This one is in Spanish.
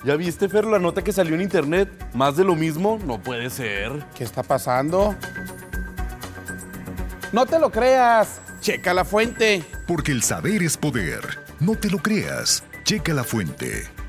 ¿Ya viste, Fer, la nota que salió en internet? ¿Más de lo mismo? No puede ser. ¿Qué está pasando? No te lo creas. Checa la fuente. Porque el saber es poder. No te lo creas. Checa la fuente.